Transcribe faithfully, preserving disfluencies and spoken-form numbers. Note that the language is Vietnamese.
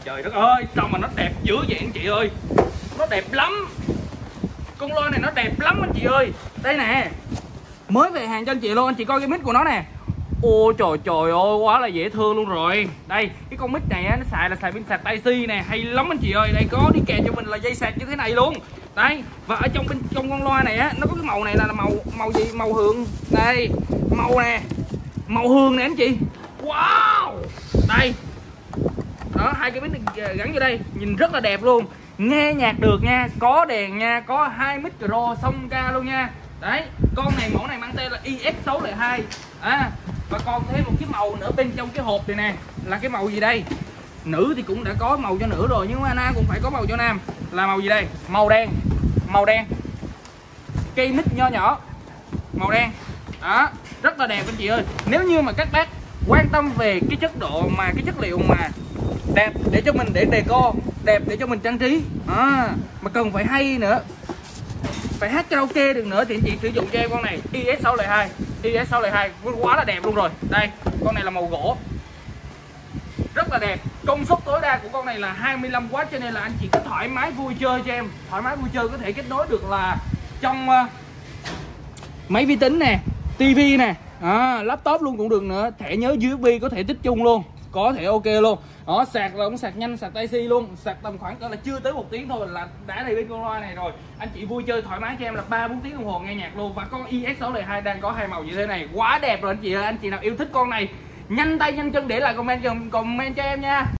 Trời đất ơi, sao mà nó đẹp dữ vậy anh chị ơi. Nó đẹp lắm. Con loa này nó đẹp lắm anh chị ơi. Đây nè, mới về hàng cho anh chị luôn. Anh chị coi cái mic của nó nè. Ôi trời trời ơi, quá là dễ thương luôn rồi. Đây, cái con mic này á, nó xài là xài pin sạc Type-C nè, hay lắm anh chị ơi. Đây có đi kèm cho mình là dây sạc như thế này luôn. Đây, và ở trong bên trong con loa này á, nó có cái màu này là màu màu gì? Màu hương. Đây, màu nè. Màu hương nè anh chị. Wow. Đây. Đó, hai cái mic này gắn vô đây, nhìn rất là đẹp luôn. Nghe nhạc được nha, có đèn nha, có hai micro song ca luôn nha. Đấy, con này mẫu này mang tên là i ét sáu không hai. À, và còn thêm một cái màu nữa bên trong cái hộp này nè, là cái màu gì đây? Nữ thì cũng đã có màu cho nữ rồi, nhưng mà nam cũng phải có màu cho nam. Là màu gì đây? Màu đen. Màu đen. Cây mic nho nhỏ. Màu đen. Đó, rất là đẹp anh chị ơi. Nếu như mà các bác quan tâm về cái chất độ mà cái chất liệu mà đẹp để cho mình để decor, đẹp để cho mình trang trí, à, mà cần phải hay nữa, phải hát karaoke được nữa, thì anh chị sử dụng cho em con này i ét sáu không hai. i ét sáu không hai quá là đẹp luôn rồi. Đây, con này là màu gỗ, rất là đẹp. Công suất tối đa của con này là hai mươi lăm oát, cho nên là anh chị cứ thoải mái vui chơi cho em. Thoải mái vui chơi có thể kết nối được là trong uh, máy vi tính nè, tivi nè, à, laptop luôn cũng được nữa. Thẻ nhớ u ét bê có thể tích chung luôn, có thể ok luôn. Đó, sạc là cũng sạc nhanh, sạc Type-C luôn. Sạc tầm khoảng cỡ là chưa tới một tiếng thôi là đã đầy bên con loa này rồi. Anh chị vui chơi thoải mái cho em là ba bốn tiếng đồng hồ nghe nhạc luôn. Và con i ét sáu không hai đang có hai màu như thế này, quá đẹp rồi anh chị ơi. Anh chị nào yêu thích con này nhanh tay nhanh chân để lại comment comment cho em nha.